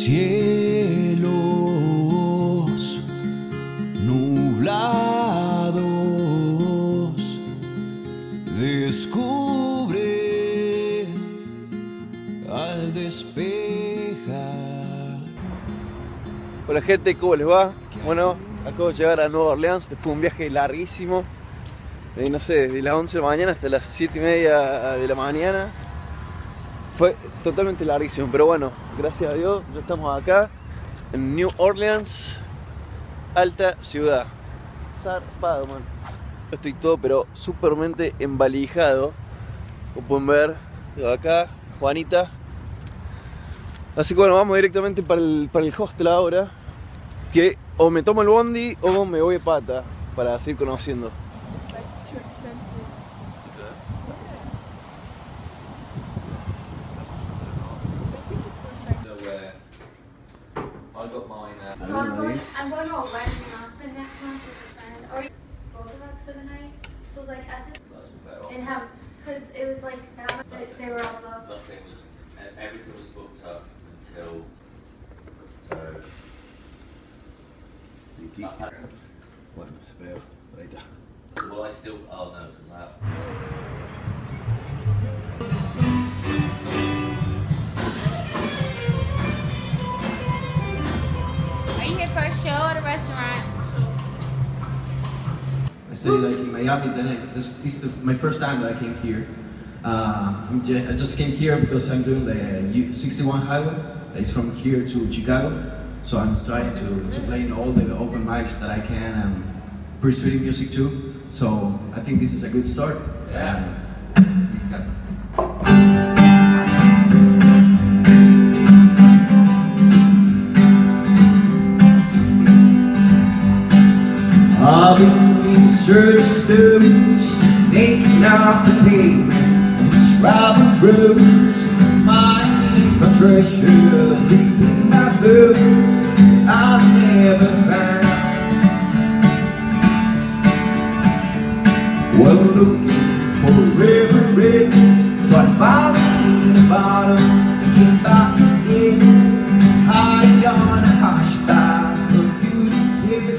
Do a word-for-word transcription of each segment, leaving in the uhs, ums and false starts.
Cielos nublados, descubre al despejar. Hola gente, ¿cómo les va? Bueno, acabo de llegar a Nueva Orleans después de un viaje larguísimo. Eh, no sé, desde las once de la mañana hasta las siete y media de la mañana. Fue totalmente larguísimo, pero bueno, gracias a Dios ya estamos acá en New Orleans, alta ciudad. Zarpado, man. Estoy todo pero supermente embalijado. Como pueden ver, de acá, Juanita. Así que bueno, vamos directamente para el, para el hostel ahora. Que o me tomo el bondi o me voy a pata para seguir conociendo. So I'm going, I'm going to a wedding in Austin next month with a friend, or both of us for the night. So like at this, and have, because it was like that, they were all booked. Nothing was, everything was booked up until, so. Bueno, se pegó, ahí está. So will I still, oh no, because I have. Are you here for a show or a restaurant? I stay like in Miami. Then I, this is the, my first time that I came here. Uh, I'm just, I just came here because I'm doing the U sixty-one highway. It's from here to Chicago. So I'm trying to, to play in all the open mics that I can and pre-streaming music too. So I think this is a good start. Yeah. Um, yeah. I've been in search stones, making out the pavement on travel roads, mining for treasure deep in my bones I've never found. Well, looking for river bridges, try to find me in the bottom and get back again. High on a hush back of beauty's here.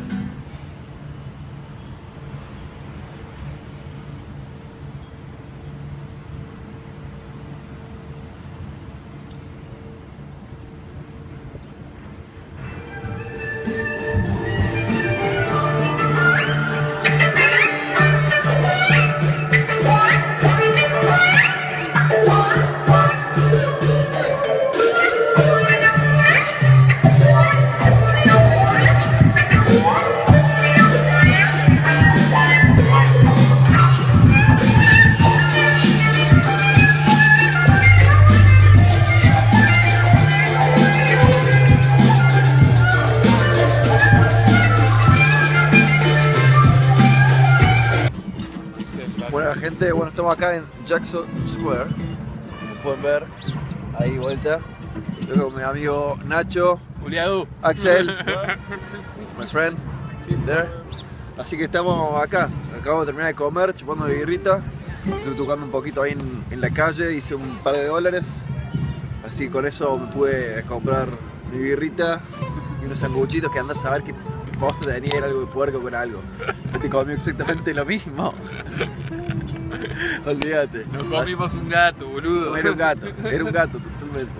Bueno gente, bueno, estamos acá en Jackson Square. Como pueden ver, ahí vuelta. Yo con mi amigo Nacho, Juliado, Axel, my friend, there. Así que estamos acá, acabamos de terminar de comer, chupando de birrita. Estuve tocando un poquito ahí en, en la calle, hice un par de dólares. Así que con eso me pude comprar mi birrita y unos sanguchitos que andás a saber que vos tenías algo de puerco con algo. Te comió exactamente lo mismo. Olvídate. nos comimos un gato, boludo. Era un gato, era un gato totalmente.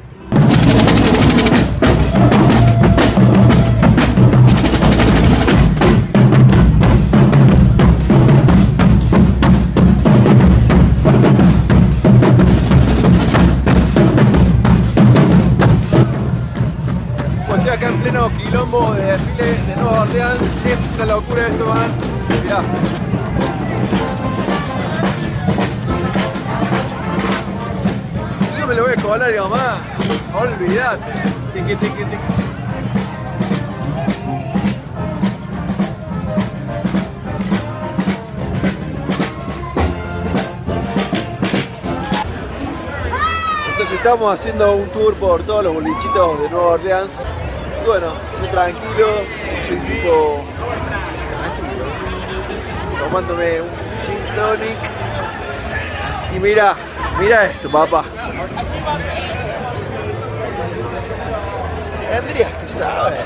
Bueno, estoy acá en pleno quilombo de desfile de Nueva Orleans. Es una locura esto, man. Mirá. Yo me lo voy a colar, mamá. Olvídate. Tiqui, tiqui, tiqui. Entonces estamos haciendo un tour por todos los bolichitos de Nueva Orleans. Y bueno, soy tranquilo, soy un tipo tranquilo, tomándome un gin tonic. Y mira, mira esto, papá. Tendrías que saber.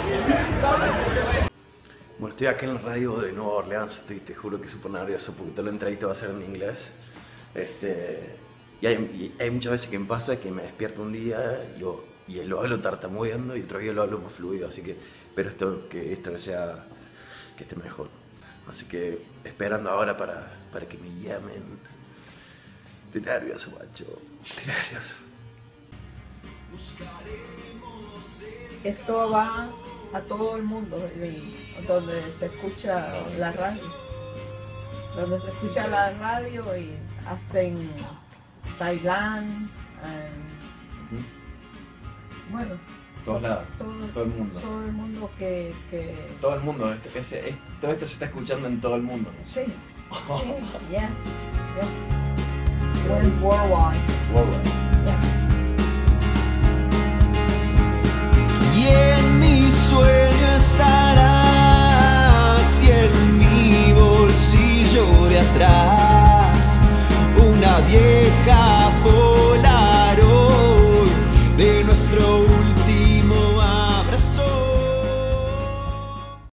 Bueno, estoy acá en la radio de Nueva Orleans, estoy, te juro que súper nervioso porque toda la entrevista va a ser en inglés. Este, y, hay, y hay muchas veces que me pasa que me despierto un día y, yo, y lo hablo tartamudeando y otro día lo hablo más fluido, así que espero esto, que esta vez sea, que esté mejor. Así que esperando ahora para, para que me llamen. Estoy nervioso, macho, estoy nervioso. Esto va a todo el mundo, donde se escucha la radio, donde se escucha la radio y hasta en Tailandia, en, bueno, Todos lados, todo, todo el mundo. todo el mundo que, que Todo el mundo, este, ese, es, todo esto se está escuchando en todo el mundo. sí, sí, yes, yes, worldwide, Worldwide. yes. Y en mi sueño estarás y en mi bolsillo de atrás una vieja